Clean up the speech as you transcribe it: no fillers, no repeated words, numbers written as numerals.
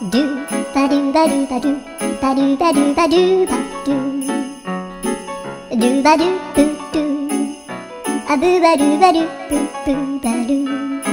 ドゥバドゥバドゥバドゥバドゥバドゥバドゥバドゥドゥバドゥブドゥあぶばるばるブブバル